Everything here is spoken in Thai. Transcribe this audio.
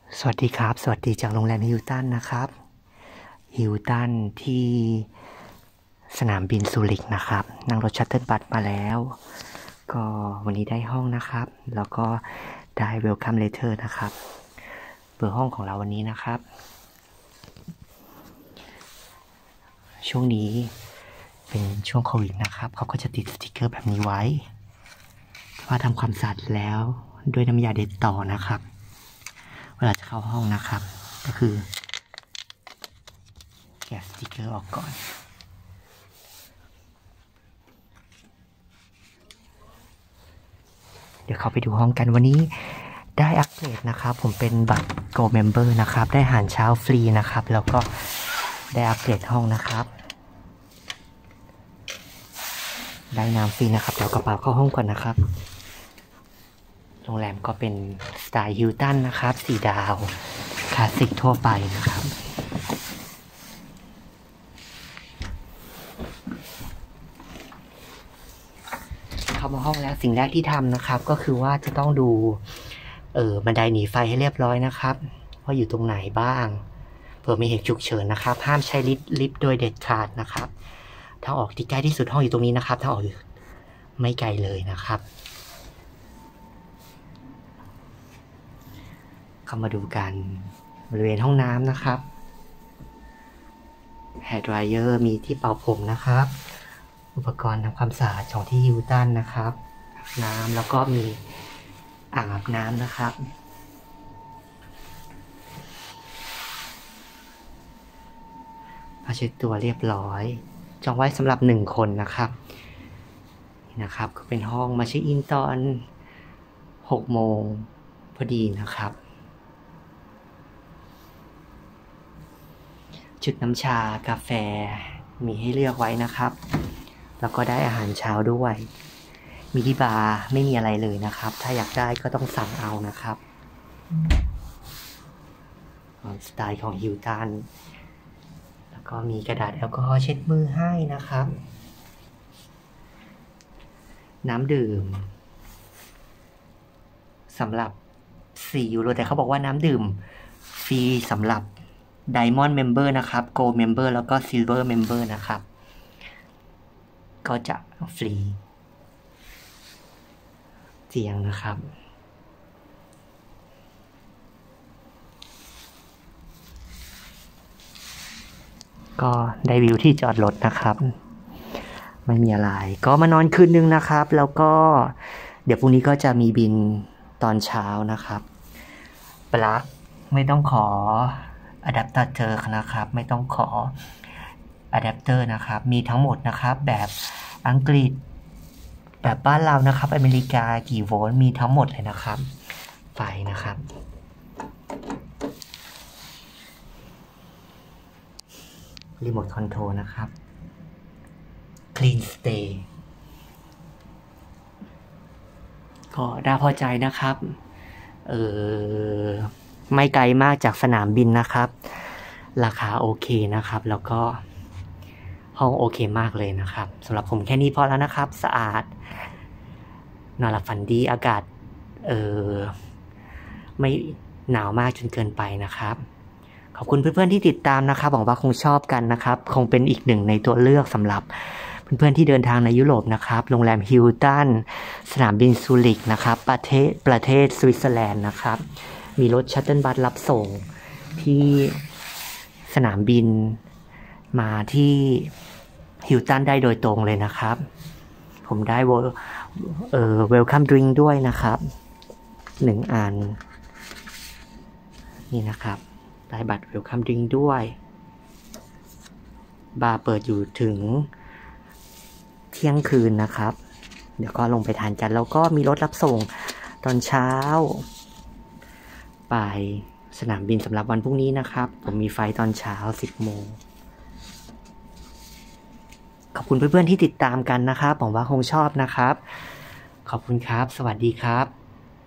สวัสดีครับสวัสดีจากโรงแรมฮิลตันนะครับฮิลตันที่สนามบินซูริกนะครับนั่งรถชัตเทิลบัสมาแล้วก็วันนี้ได้ห้องนะครับแล้วก็ได้เวลคัมเลเทอร์นะครับเบอร์ห้องของเราวันนี้นะครับช่วงนี้เป็นช่วงโควิดนะครับเขาก็จะติดสติกเกอร์แบบนี้ไว้ว่าทำความสะอาดแล้วด้วยน้ำยาเด็ดต่อนะครับเวลาจะเข้าห้องนะครับก็คือแกะสติกเกอร์ออกก่อนเดี๋ยวเข้าไปดูห้องกันวันนี้ได้อัปเกรดนะครับผมเป็นบัตร Go Member นะครับได้อาหารเช้าฟรีนะครับแล้วก็ได้อัปเกรดห้องนะครับได้น้ำฟรีนะครับเดี๋ยวกระเป๋าเข้าห้องก่อนนะครับโรงแรมก็เป็นสไตล์ฮิลตันนะครับ4 ดาวคลาสสิกทั่วไปนะครับเข้ามาห้องแล้วสิ่งแรกที่ทำนะครับก็คือว่าจะต้องดูบันไดหนีไฟให้เรียบร้อยนะครับว่าอยู่ตรงไหนบ้างเผื่อมีเหตุฉุกเฉินนะครับห้ามใช้ลิฟต์โดยเด็ดขาดนะครับทางออกที่ใกล้ที่สุดห้องอยู่ตรงนี้นะครับทางออกไม่ไกลเลยนะครับเข้ามาดูกันบริเวณห้องน้ำนะครับแฮร์ดไรเออร์มีที่เป่าผมนะครับอุปกรณ์ทำความสะอาดของที่ฮิลตันนะครับน้ำแล้วก็มีอ่างอาบน้ำนะครับผ้าเช็ดตัวเรียบร้อยจองไว้สำหรับ1 คนนะครับนี่นะครับก็เป็นห้องมาเช็คอินตอน6 โมงพอดีนะครับชุดน้ำชากาแฟมีให้เลือกไว้นะครับแล้วก็ได้อาหารเช้าด้วยมีที่บาร์ไม่มีอะไรเลยนะครับถ้าอยากได้ก็ต้องสั่งเอานะครับสไตล์ของฮิลตันแล้วก็มีกระดาษแอลกอฮอล์เช็ดมือให้นะครับน้ำดื่มสำหรับ4 ยูโรแต่เขาบอกว่าน้ำดื่มฟรีสำหรับ Diamond Member นะครับ Gold Member แล้วก็ Silver Member นะครับก็จะฟรีเตียงนะครับก็ได้วิวที่จอดรถนะครับไม่มีอะไรก็มานอนคืนนึงนะครับแล้วก็เดี๋ยวพรุ่งนี้ก็จะมีบินตอนเช้านะครับปลั๊กไม่ต้องขออะแดปเตอร์นะครับไม่ต้องขออะแดปเตอร์นะครับมีทั้งหมดนะครับแบบอังกฤษแบบบ้านเรานะครับอเมริกากี่โวลต์มีทั้งหมดเลยนะครับไฟนะครับรีโมทคอนโทรลนะครับ Clean Stay ก็น่าพอใจนะครับไม่ไกลมากจากสนามบินนะครับราคาโอเคนะครับแล้วก็ห้องโอเคมากเลยนะครับสำหรับผมแค่นี้พอแล้วนะครับสะอาดนอนหลับฝันดีอากาศไม่หนาวมากจนเกินไปนะครับขอบคุณเพื่อนๆที่ติดตามนะครับหวังว่าคงชอบกันนะครับคงเป็นอีกหนึ่งในตัวเลือกสำหรับเพื่อนๆที่เดินทางในยุโรปนะครับโรงแรมฮิลตันสนามบินซูริกนะครับประเทศสวิตเซอร์แลนด์นะครับมีรถชัตเทิลบัสรับส่งที่สนามบินมาที่ฮิลตันได้โดยตรงเลยนะครับผมได้เวลคัมดริงก์ด้วยนะครับ1 อันนี่นะครับได้บัตรเวลคัมดริงก์ด้วยบาร์เปิดอยู่ถึงเที่ยงคืนนะครับเดี๋ยวก็ลงไปทานกันแล้วก็มีรถรับส่งตอนเช้าไปสนามบินสำหรับวันพรุ่งนี้นะครับผมมีไฟตอนเช้า10 โมงขอบคุณเพื่อนๆที่ติดตามกันนะครับหวังว่าคงชอบนะครับขอบคุณครับสวัสดีครับ